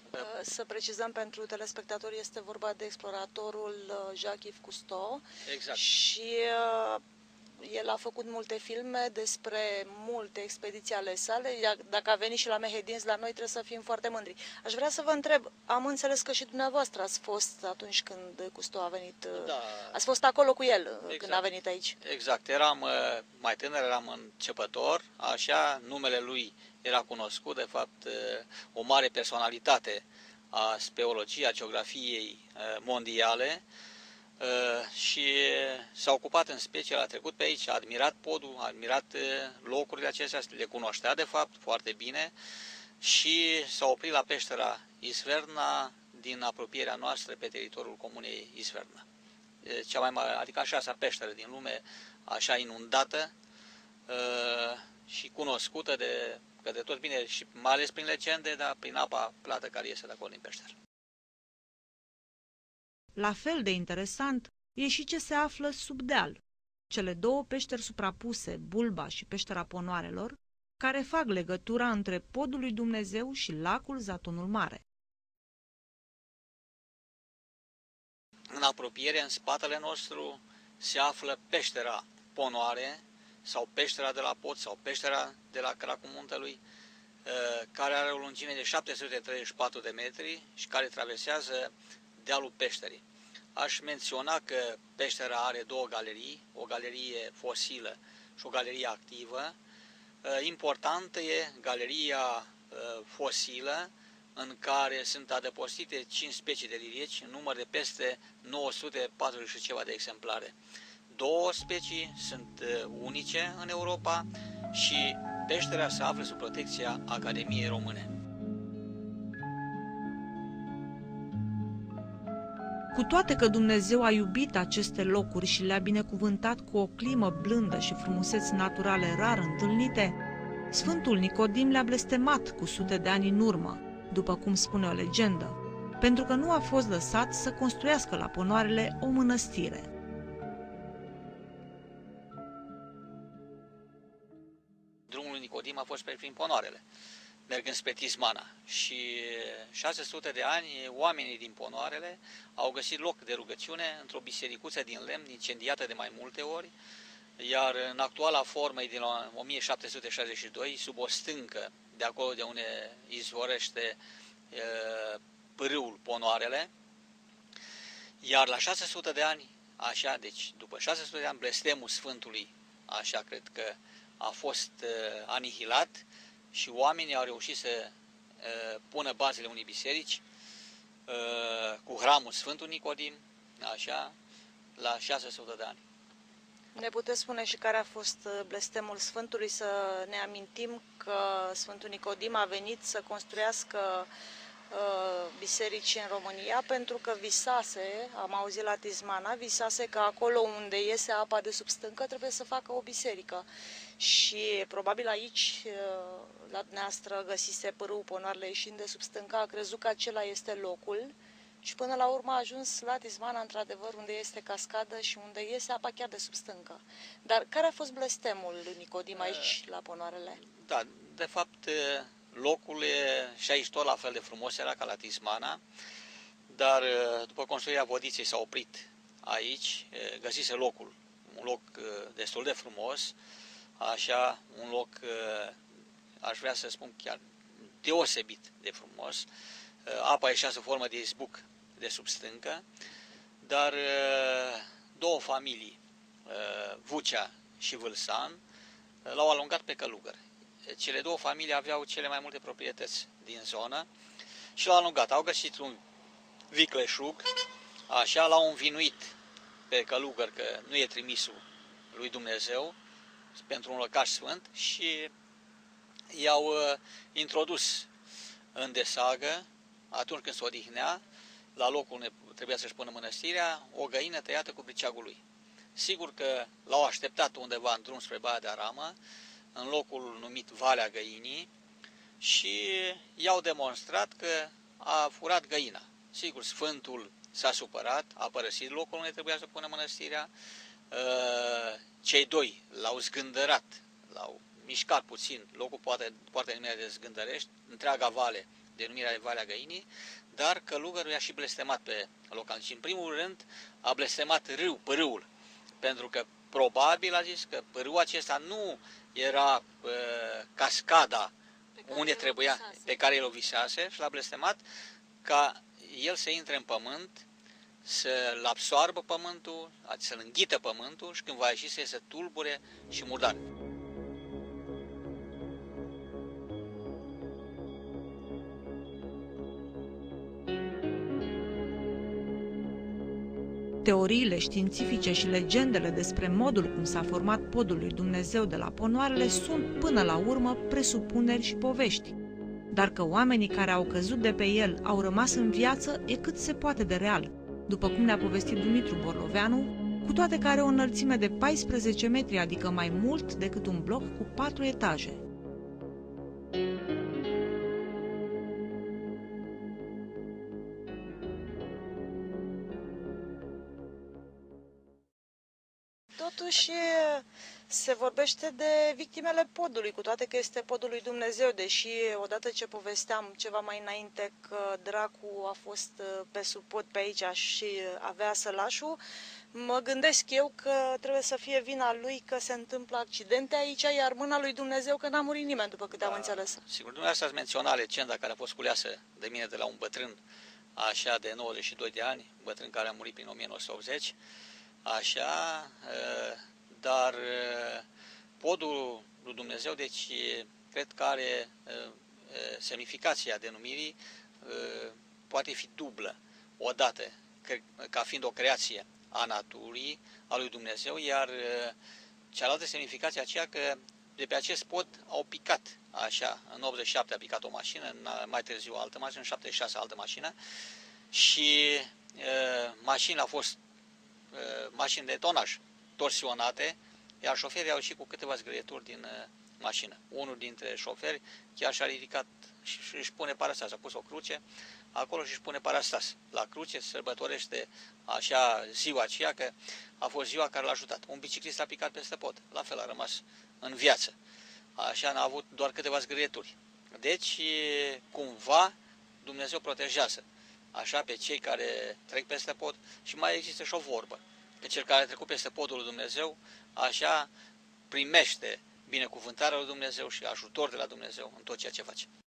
Să precizăm pentru telespectatori, este vorba de exploratorul Jacques Cousteau. Exact. Și el a făcut multe filme despre multe expediții ale sale. Dacă a venit și la Mehedinți, la noi trebuie să fim foarte mândri. Aș vrea să vă întreb, am înțeles că și dumneavoastră ați fost atunci când Cousteau a venit, Da. ați fost acolo cu el Exact. când a venit aici. Exact, eram mai tânăr, eram începător, așa, numele lui era cunoscut, de fapt, o mare personalitate a speologiei, a geografiei mondiale, și s-a ocupat în special, a trecut pe aici, a admirat podul, a admirat locurile acestea, le cunoștea de fapt foarte bine și s-a oprit la peștera Isverna din apropierea noastră pe teritoriul comunei Isverna. Cea mai mare, adică a șasea peșteră din lume, așa inundată și cunoscută de către toți, bine, și mai ales prin legende, dar prin apa plată care iese de acolo din peșteră. La fel de interesant e și ce se află sub deal, cele două peșteri suprapuse, Bulba și peștera Ponoarelor, care fac legătura între podul lui Dumnezeu și lacul Zatonul Mare. În apropiere, în spatele nostru, se află peștera Ponoare, sau peștera de la Pod, sau peștera de la Cracul Muntelui, care are o lungime de 734 de metri și care traversează dealul peșterii. Aș menționa că peștera are două galerii, o galerie fosilă și o galerie activă. Importantă e galeria fosilă, în care sunt adăpostite 5 specii de lilieci, în număr de peste 940 și ceva de exemplare. Două specii sunt unice în Europa și peștera se află sub protecția Academiei Române. Cu toate că Dumnezeu a iubit aceste locuri și le-a binecuvântat cu o climă blândă și frumuseți naturale rar întâlnite, Sfântul Nicodim le-a blestemat cu sute de ani în urmă, după cum spune o legendă, pentru că nu a fost lăsat să construiască la Ponoarele o mănăstire. Drumul lui Nicodim a fost prin Ponoarele, mergând spre Tismana. Și 600 de ani, oamenii din Ponoarele au găsit loc de rugăciune într-o bisericuță din lemn, incendiată de mai multe ori, iar în actuala formă din 1762, sub o stâncă de acolo de unde izvorește pârâul Ponoarele, iar la 600 de ani, așa, deci după 600 de ani, blestemul Sfântului, așa cred că a fost anihilat și oamenii au reușit să pună bazele unei biserici cu hramul Sfântul Nicodim, așa, la 600 de ani. Ne puteți spune și care a fost blestemul Sfântului, să ne amintim că Sfântul Nicodim a venit să construiască biserici în România pentru că visase, am auzit la Tismana, visase că acolo unde iese apa de sub stâncă trebuie să facă o biserică. Și probabil aici, la dumneavoastră, găsise pârâul Ponoarele ieșind de sub stâncă, a crezut că acela este locul și până la urmă a ajuns la Tismana, într-adevăr, unde este cascadă și unde iese apa chiar de sub stâncă. Dar care a fost blestemul lui Nicodim aici, la Ponoarele? Da, de fapt, locul e și aici tot la fel de frumos era ca la Tismana, dar după construirea vodiței s-a oprit aici, găsise locul, un loc destul de frumos, așa, un loc, aș vrea să spun chiar deosebit de frumos. Apa ieșea sub formă de izbuc de sub stâncă, dar două familii, Vucea și Vâlsan, l-au alungat pe călugăr. Cele două familii aveau cele mai multe proprietăți din zonă și l-au alungat. Au găsit un vicleșug, așa, l-au învinuit pe călugăr că nu e trimisul lui Dumnezeu pentru un lăcaș sfânt și i-au introdus în desagă, atunci când se odihnea, la locul unde trebuia să-și pună mănăstirea, o găină tăiată cu briceagul lui. Sigur că l-au așteptat undeva în drum spre Baia de Aramă, în locul numit Valea Găinii, și i-au demonstrat că a furat găina. Sigur, Sfântul s-a supărat, a părăsit locul unde trebuia să pună mănăstirea, cei doi l-au zgândărat, l-au mișcat puțin, locul poate nimeni de zgândărești, întreaga vale denumirea de Valea Găinii, dar călugărul i-a și blestemat pe local. Și în primul rând a blestemat pârâul, pentru că probabil a zis că pârâul acesta nu era cascada unde trebuia, pe care el o visase, și l-a blestemat ca el să intre în pământ, să-l absoarbă pământul, să-l înghită pământul și când va ieși să iese tulbure și murdar. Teoriile științifice și legendele despre modul cum s-a format podul lui Dumnezeu de la Ponoarele sunt, până la urmă, presupuneri și povești. Dar că oamenii care au căzut de pe el au rămas în viață e cât se poate de real, după cum ne-a povestit Dumitru Borloveanu, cu toate că are o înălțime de 14 metri, adică mai mult decât un bloc cu 4 etaje. Totuși se vorbește de victimele podului, cu toate că este podul lui Dumnezeu, deși odată ce povesteam ceva mai înainte că dracu a fost pe sub pod pe aici și avea sălașul, mă gândesc eu că trebuie să fie vina lui că se întâmplă accidente aici, iar mâna lui Dumnezeu că n-a murit nimeni, după câte am înțeles. Sigur, dumneavoastră ați menționat legenda care a fost culeasă de mine de la un bătrân, așa de 92 de ani, bătrân care a murit prin 1980, așa, dar podul lui Dumnezeu, deci, cred că are semnificația denumirii, poate fi dublă. Odată, ca fiind o creație a naturii, a lui Dumnezeu, iar cealaltă semnificație aceea că de pe acest pod au picat, așa, în 87 a picat o mașină, mai târziu o altă mașină, în 76 altă mașină și mașinile au fost mașini de tonaj torsionate, iar șoferii au ieșit cu câteva zgârieturi din mașină. Unul dintre șoferi chiar și-a ridicat și își pune parastas, a pus o cruce acolo și își pune parastas. La cruce se sărbătorește așa ziua aceea, că a fost ziua care l-a ajutat. Un biciclist a picat peste pod, la fel a rămas în viață. Așa n-a avut doar câteva zgârieturi. Deci, cumva, Dumnezeu protejează așa pe cei care trec peste pod și mai există și o vorbă, că cel care a trecut peste podul lui Dumnezeu, așa primește binecuvântarea lui Dumnezeu și ajutor de la Dumnezeu în tot ceea ce face.